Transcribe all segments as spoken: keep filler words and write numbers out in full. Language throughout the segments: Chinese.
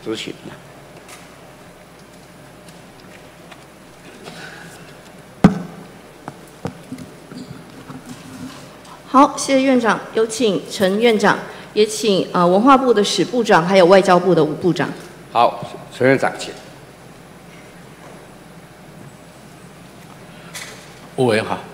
咨询。 好，谢谢院长，有请陈院长，也请呃文化部的史部长，还有外交部的吴部长。 好，陈院长请。 吴委员好。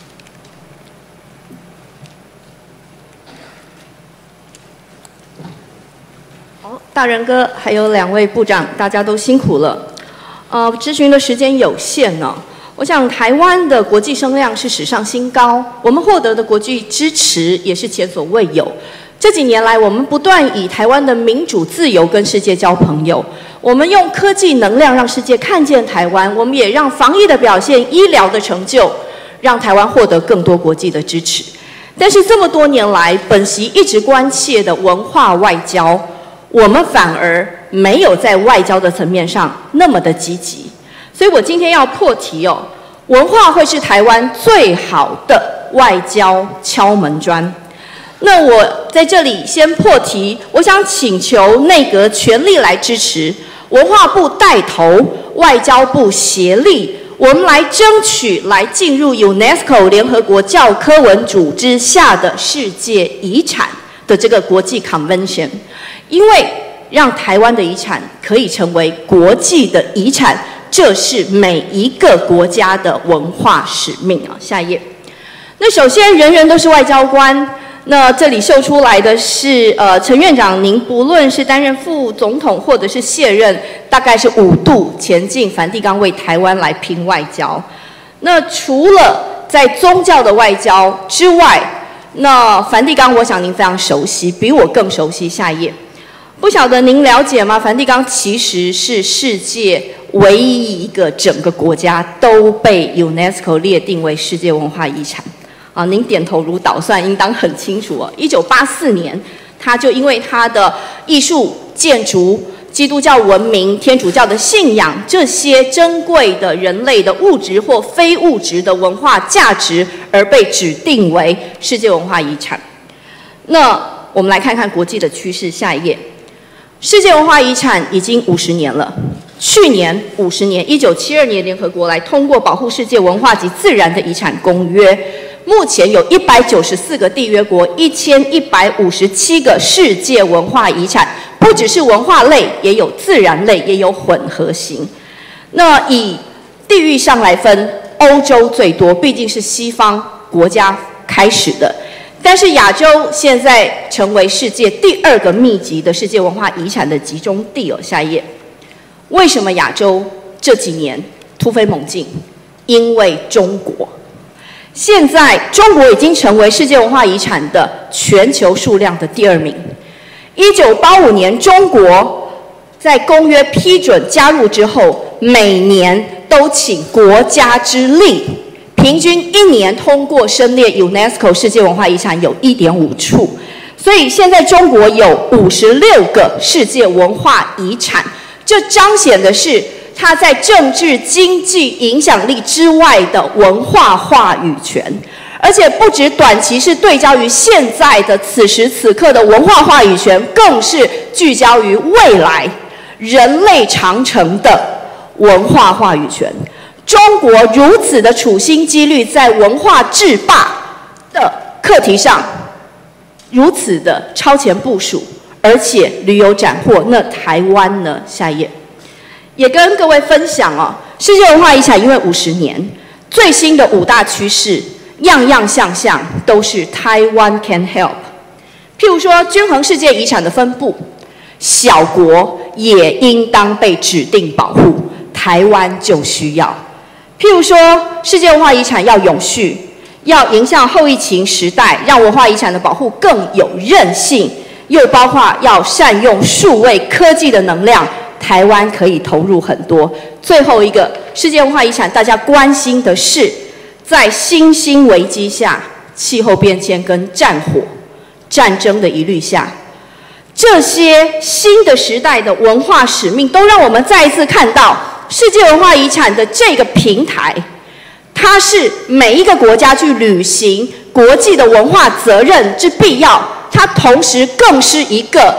好，大仁哥，还有两位部长，大家都辛苦了。呃，咨询的时间有限呢、哦。我想台湾的国际声量是史上新高，我们获得的国际支持也是前所未有。这几年来，我们不断以台湾的民主自由跟世界交朋友，我们用科技能量让世界看见台湾，我们也让防疫的表现、医疗的成就，让台湾获得更多国际的支持。但是这么多年来，本席一直关切的文化外交，我们反而没有在外交的层面上那么的积极。所以我今天要破题哦，文化会是台湾最好的外交敲门砖。那我在这里先破题，我想请求内阁全力来支持，文化部带头，外交部协力，我们来争取来进入 UNESCO 联合国教科文组织下的世界遗产的这个国际 convention， 因为让台湾的遗产可以成为国际的遗产。这是每一个国家的文化使命啊！下一页。那首先，人人都是外交官。那这里秀出来的是，呃，陈院长，您不论是担任副总统或者是卸任，大概是五度前进梵蒂冈为台湾来拼外交。那除了在宗教的外交之外，那梵蒂冈，我想您非常熟悉，比我更熟悉。下一页。不晓得您了解吗？梵蒂冈其实是世界唯一一个整个国家都被 UNESCO 列定为世界文化遗产啊！您点头如捣蒜，应当很清楚哦。一九八四年，它就因为它的艺术、建筑、基督教文明、天主教的信仰这些珍贵的人类的物质或非物质的文化价值，而被指定为世界文化遗产。那我们来看看国际的趋势，下一页。世界文化遗产已经五十年了。去年五十年，一九七二年联合国来通过保护世界文化及自然的遗产公约。目前有一百九十四个缔约国，一千一百五十七个世界文化遗产，不只是文化类，也有自然类，也有混合型。那以地域上来分，欧洲最多，毕竟是西方国家开始的。但是亚洲现在成为世界第二个密集的世界文化遗产的集中地哦。下一页，为什么亚洲这几年突飞猛进？因为中国，现在中国已经成为世界文化遗产的全球数量的第二名。一九八五年，中国在公约批准加入之后，每年都请国家之力。平均一年通过申列 UNESCO 世界文化遗产有 一点五处，所以现在中国有五十六个世界文化遗产，这彰显的是它在政治经济影响力之外的文化话语权，而且不止短期是对焦于现在的此时此刻的文化话语权，更是聚焦于未来人类长城的文化话语权。中国如此的处心积虑在文化制霸的课题上如此的超前部署，而且屡有斩获。那台湾呢？下一页，也跟各位分享哦，世界文化遗产因为五十年，最新的五大趋势，样样项项都是台湾 can help。譬如说，均衡世界遗产的分布，小国也应当被指定保护，台湾就需要。譬如说，世界文化遗产要永续，要迎向后疫情时代，让文化遗产的保护更有韧性，又包括要善用数位科技的能量，台湾可以投入很多。最后一个，世界文化遗产大家关心的是，在新兴危机下，气候变迁跟战火、战争的疑虑下，这些新的时代的文化使命，都让我们再一次看到世界文化遗产的这个平台，它是每一个国家去履行国际的文化责任之必要，它同时更是一个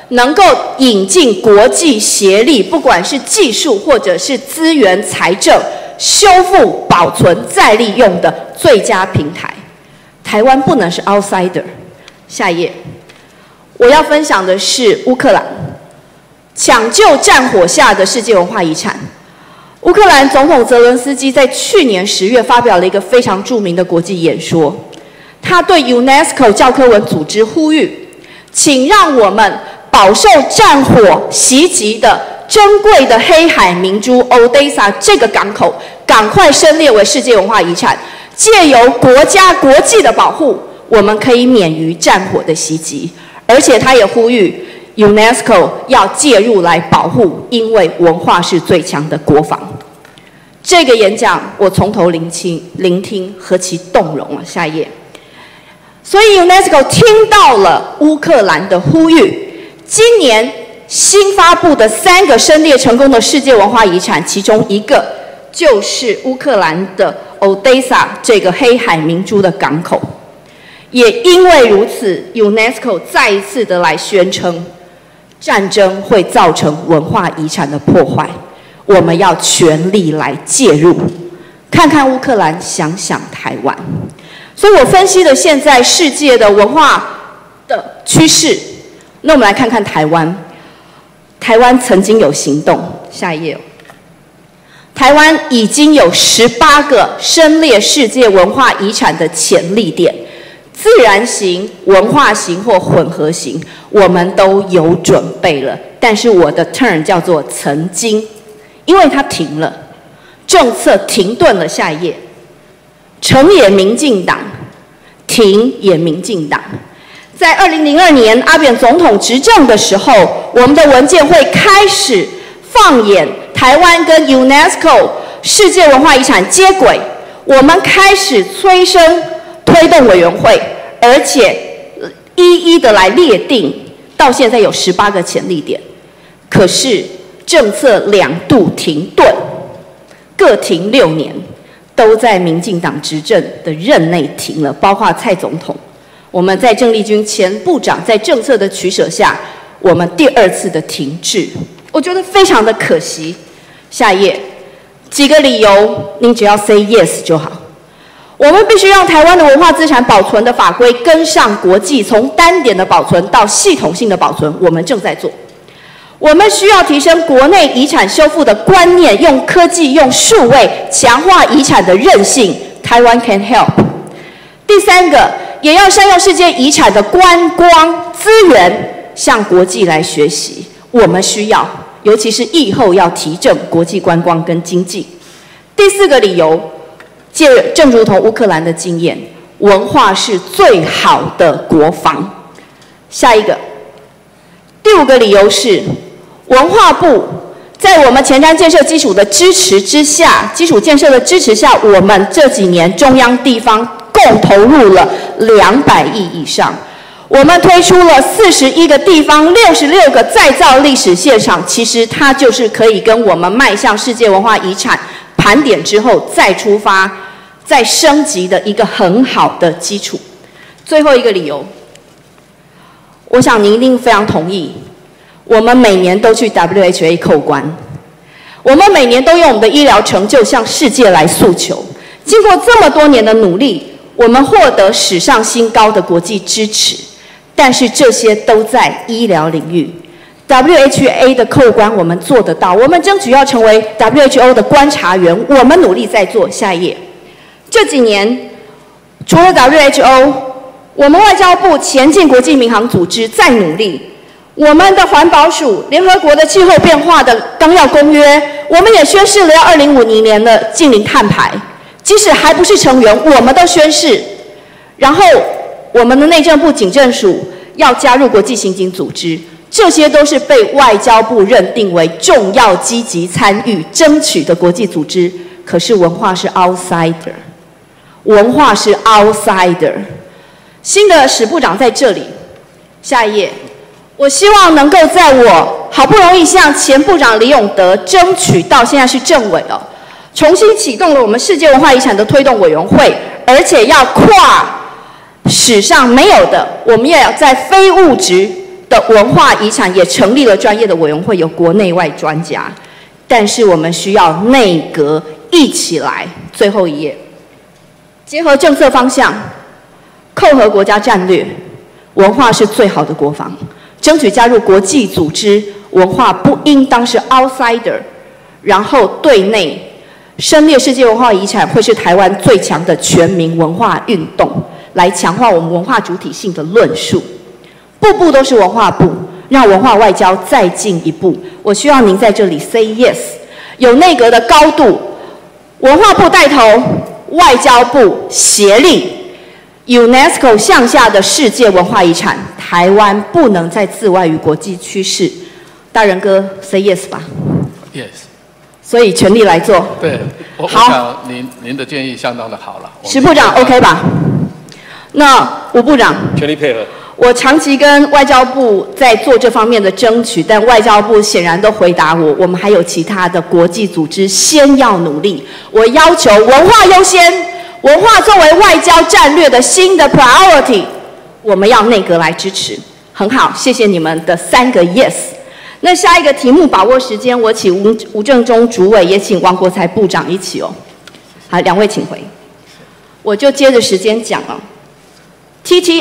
能够引进国际协力，不管是技术或者是资源、财政、修复、保存、再利用的最佳平台。台湾不能是 outsider。下一页，我要分享的是乌克兰，抢救战火下的世界文化遗产。乌克兰总统泽伦斯基在去年十月发表了一个非常著名的国际演说，他对 UNESCO 教科文组织呼吁，请让我们饱受战火袭击的珍贵的黑海明珠 Odessa 这个港口赶快申列为世界文化遗产，借由国家国际的保护，我们可以免于战火的袭击。而且他也呼吁 UNESCO 要介入来保护，因为文化是最强的国防。这个演讲我从头聆听，聆听何其动容啊！下一页。所以 UNESCO 听到了乌克兰的呼吁，今年新发布的三个申列成功的世界文化遗产，其中一个就是乌克兰的 Odessa 这个黑海明珠的港口。也因为如此 ，UNESCO 再一次的来宣称，战争会造成文化遗产的破坏，我们要全力来介入。看看乌克兰，想想台湾。所以我分析了现在世界的文化的趋势。那我们来看看台湾。台湾曾经有行动，下一页。台湾已经有十八个申列世界文化遗产的潜力点。自然型、文化型或混合型，我们都有准备了。但是我的 turn 叫做曾经，因为它停了，政策停顿了。下一页，成也民进党，停也民进党。在二零零二年阿扁总统执政的时候，我们的文件会开始放眼台湾跟 UNESCO 世界文化遗产接轨，我们开始催生推动委员会，而且一一的来列定，到现在有十八个潜力点。可是政策两度停顿，各停六年，都在民进党执政的任内停了，包括蔡总统。我们在郑丽君前部长在政策的取舍下，我们第二次的停滞，我觉得非常的可惜。下一页，几个理由，您只要 say yes 就好。我们必须让台湾的文化资产保存的法规跟上国际，从单点的保存到系统性的保存，我们正在做。我们需要提升国内遗产修复的观念，用科技、用数位强化遗产的韧性。台湾 can help。第三个，也要善用世界遗产的观光资源，向国际来学习。我们需要，尤其是疫后要提振国际观光跟经济。第四个理由。借正如同乌克兰的经验，文化是最好的国防。下一个，第五个理由是，文化部在我们前瞻建设基础的支持之下，基础建设的支持下，我们这几年中央地方共投入了两百亿以上。我们推出了四十一个地方六十六个再造历史现场，其实它就是可以跟我们迈向世界文化遗产盘点之后再出发、再升级的一个很好的基础。最后一个理由，我想您一定非常同意，我们每年都去 W H A 扣关，我们每年都用我们的医疗成就向世界来诉求。经过这么多年的努力，我们获得史上新高的国际支持，但是这些都在医疗领域。W H A 的扣关我们做得到，我们争取要成为 W H O 的观察员，我们努力在做。下一页，这几年除了 W H O， 我们外交部前进国际民航组织在努力，我们的环保署、联合国的气候变化的纲要公约，我们也宣示了要二零五零年的净零碳排，即使还不是成员，我们都宣示。然后我们的内政部警政署要加入国际刑警组织。这些都是被外交部认定为重要、积极参与、争取的国际组织。可是文化是 outsider， 文化是 outsider。新的史部长在这里，下一页。我希望能够在我好不容易向前部长李永德争取到现在是政委了，重新启动了我们世界文化遗产的推动委员会，而且要跨史上没有的，我们也要在非物质的文化遗产也成立了专业的委员会，有国内外专家。但是我们需要内阁一起来。最后一页，结合政策方向，扣合国家战略，文化是最好的国防。争取加入国际组织，文化不应当是 outsider。然后对内，申列世界文化遗产会是台湾最强的全民文化运动，来强化我们文化主体性的论述。步步都是文化部，让文化外交再进一步。我需要您在这里 say yes， 有内阁的高度，文化部带头，外交部协力 ，UNESCO 向下的世界文化遗产，台湾不能再自外于国际趋势。大人哥 say yes 吧 ？Yes。 所以全力来做。 对，我好， 我想您您的建议相当的好了。 石部长 OK 吧？那吴部长， 全力配合。 我长期跟外交部在做这方面的争取，但外交部显然都回答我，我们还有其他的国际组织，先要努力。我要求文化优先，文化作为外交战略的新的 priority， 我们要内阁来支持。很好，谢谢你们的三个 yes。那下一个题目，把握时间，我请吴吴正中主委，也请王国材部长一起哦。好，两位请回。我就接着时间讲了。T T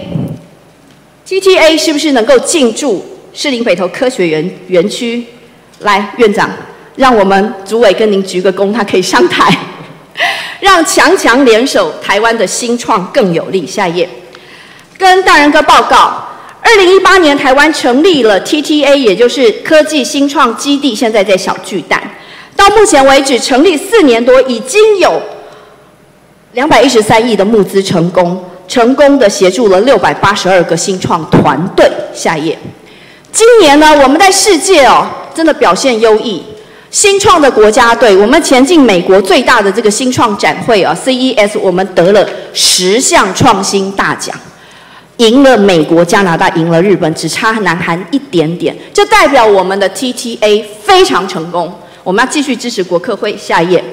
A，T T A 是不是能够进驻士林北投科学园园区？来，院长，让我们主委跟您鞠个躬，他可以上台，让强强联手，台湾的新创更有力。下一页，跟大人哥报告。二零一八年，台湾成立了 T T A， 也就是科技新创基地，现在在小巨蛋。到目前为止，成立四年多，已经有两百一十三亿的募资成功，成功的协助了六百八十二个新创团队。下一页，今年呢，我们在世界哦，真的表现优异。新创的国家队，我们前进美国最大的这个新创展会啊 ，C E S， 我们得了十项创新大奖。赢了美国、加拿大，赢了日本，只差南韩一点点，就代表我们的 T T A 非常成功。我们要继续支持国科会。下一页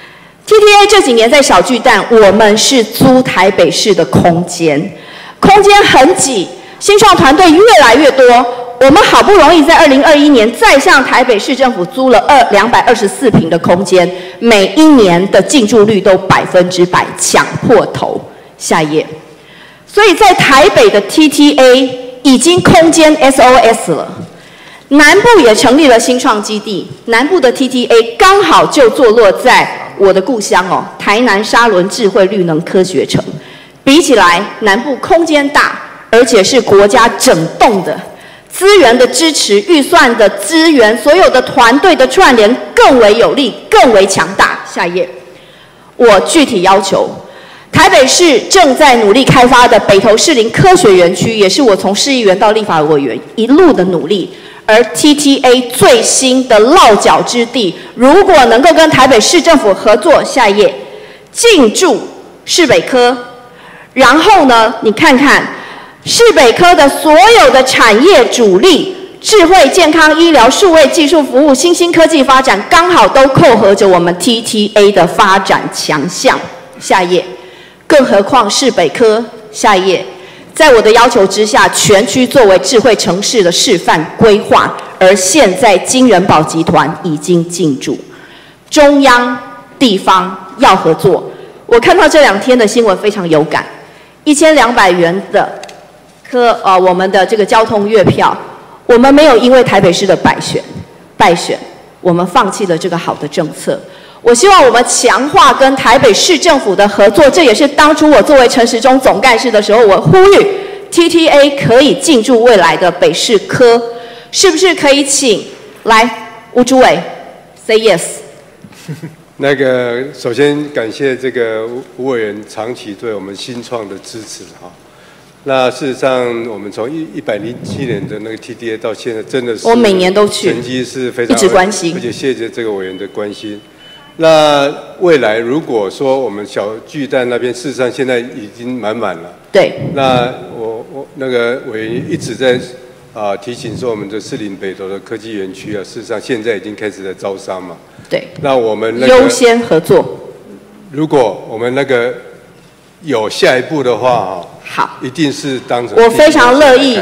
，T T A 这几年在小巨蛋，我们是租台北市的空间，空间很挤，新创团队越来越多。我们好不容易在二零二一年再向台北市政府租了二两百二十四坪的空间，每一年的进驻率都百分之百，抢破头。下一页。所以在台北的 T T A 已经空间 S O S 了，南部也成立了新创基地，南部的 T T A 刚好就坐落在我的故乡哦，台南沙仑智慧绿能科学城。比起来，南部空间大，而且是国家整栋的，资源的支持、预算的资源、所有的团队的串联更为有力、更为强大。下一页，我具体要求。台北市正在努力开发的北投士林科学园区，也是我从市议员到立法委员一路的努力。而 T T A 最新的落脚之地，如果能够跟台北市政府合作，下一页，进驻市北科，然后呢，你看看市北科的所有的产业主力，智慧、健康、医疗、数位技术服务、新兴科技发展，刚好都扣合着我们 T T A 的发展强项。下一页。更何况市北科，下一页，在我的要求之下，全区作为智慧城市的示范规划，而现在金元宝集团已经进驻，中央地方要合作。我看到这两天的新闻非常有感，一千两百元的科呃我们的这个交通月票，我们没有因为台北市的败选败选，我们放弃了这个好的政策。我希望我们强化跟台北市政府的合作，这也是当初我作为陈时中总干事的时候，我呼吁 T T A 可以进驻未来的北市科，是不是可以请来吴主委 say yes？ 那个首先感谢这个吴吴委员长期对我们新创的支持哈。那事实上，我们从一一百零七年的那个 T T A 到现在，真的是我每年都去， 成绩是非常一直关心， 而且谢谢这个委员的关心。那未来如果说我们小巨蛋那边，事实上现在已经满满了。对。那我我那个委员一直在啊、呃、提醒说，我们的士林北投的科技园区啊，事实上现在已经开始在招商嘛。对。那我们、那个、优先合作。如果我们那个有下一步的话，哈，好，一定是当成。我非常乐意。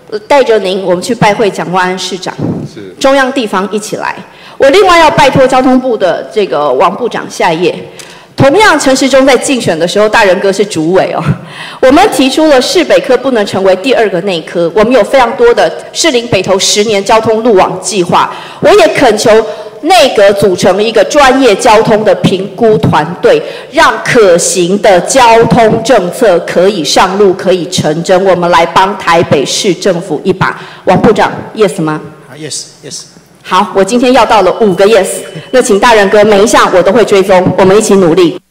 带着您，我们去拜会蒋万安市长， 是中央地方一起来。我另外要拜托交通部的这个王部长，下一页。同样，陈时中在竞选的时候，大人哥是主委哦。我们提出了市北科不能成为第二个内科，我们有非常多的士林北投十年交通路网计划。我也恳求内阁组成一个专业交通的评估团队，让可行的交通政策可以上路，可以成真。我们来帮台北市政府一把。王部长 ，yes 吗？ 啊 ，yes yes。 好，我今天要到了五个 yes， 那请大人哥每一项我都会追踪，我们一起努力。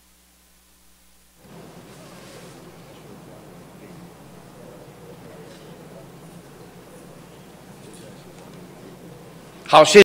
好，谢谢。